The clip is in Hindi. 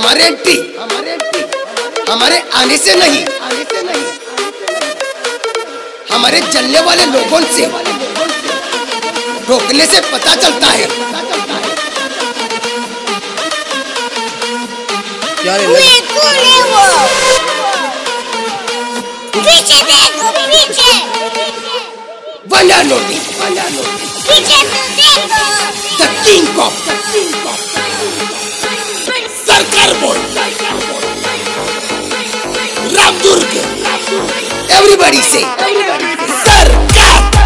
हमारे एंट्री हमारे आने से नहीं, हमारे जलने वाले लोगों से रोकने से पता चलता है। पीछे देखो, पीछे बना नोटी पीछे तो देखो। द किंग ऑफ सरकार बोल रामदुर्ग एवरीबॉडी से सरकार।